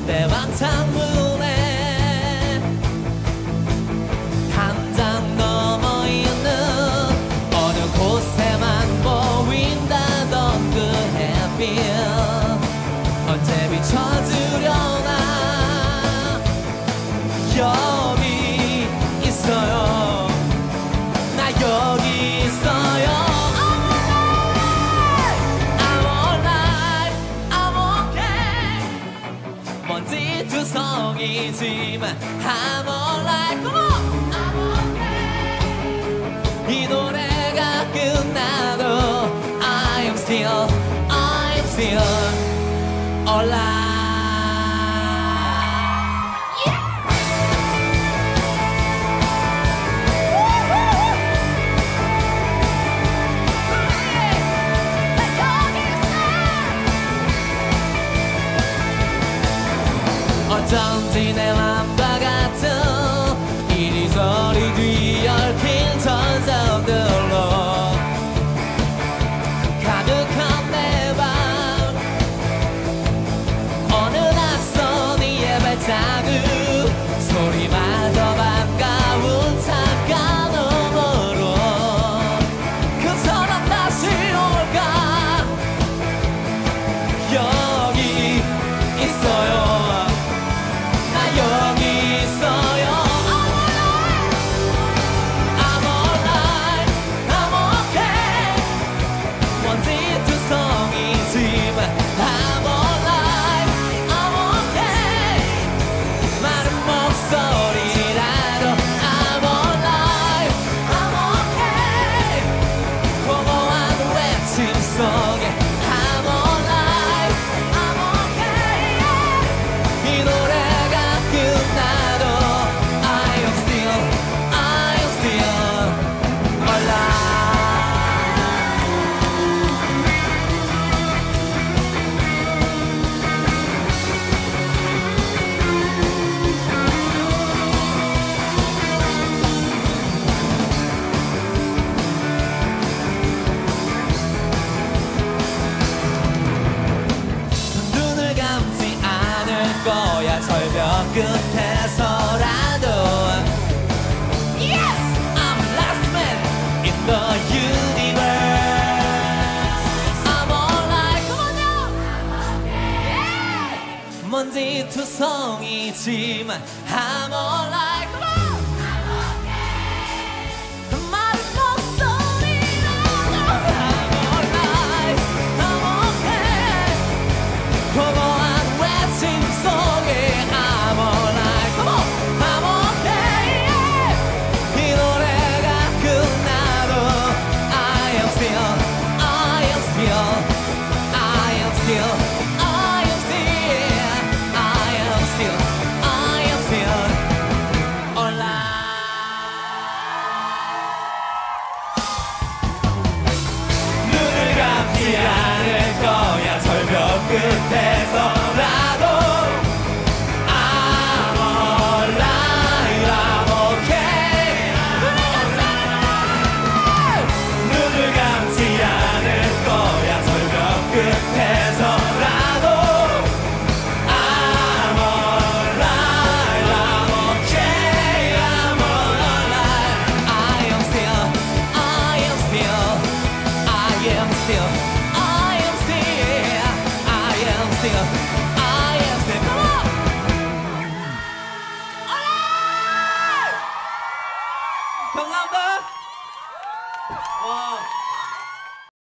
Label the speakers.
Speaker 1: 대왕 창문에 담장 넘어 있는 어느 곳에만 보인다던 그 햇빛 언제 비춰주려나. 여기 있어요. 나 여기 있어요. I'm alive, I'm okay. 먼지 투성이지만 I'm alive. Come on. I'm okay. 이 노래가 끝나도 I'm still alive. 어쩐지 내 맘과 같은 이리저리 뒤얽힌 전설들로 가득한 내 방. 어느 낯선 이의 발자국 소리마저 반가운 잠깐 음으로 그 사람 다시 올까. 여기 있어요. 여기 있어요. I'm alive, I'm okay. 먼지 투성이지만 I'm alive, I'm okay. 마른 목소리라도 I'm alive, I'm okay. 공허한 외침 속에 I'm alive, I'm okay. 이 노래 끝나도 I am still 눈을 감지 않을 거야. 절벽 끝에서라도 Yes! I'm last man in the universe. I'm alive. Come on now. Yeah! 먼지 투성이지만 I'm alive. Come on. I'm okay. 마른 목소리라도 I'm alive. I'm okay. 공허한 외침 속에 I'm alive. Come on. I'm okay. 이 노래가 끝나도 I am still alive. 눈을 감지 않을 거야. 절벽 끝에서라도 I'm alive, I'm okay. 눈을 감지 않을 거야. 절벽 끝에서라도 I'm alive, I'm okay. I'm alive. I am still come on. 감사합니다. 와.